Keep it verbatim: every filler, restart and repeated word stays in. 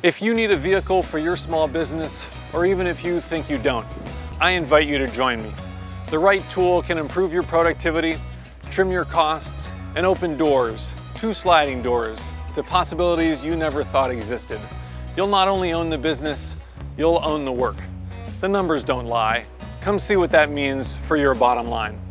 If you need a vehicle for your small business, or even if you think you don't, I invite you to join me. The right tool can improve your productivity, trim your costs, and open doors, two sliding doors, to possibilities you never thought existed. You'll not only own the business, you'll own the work. The numbers don't lie. Come see what that means for your bottom line.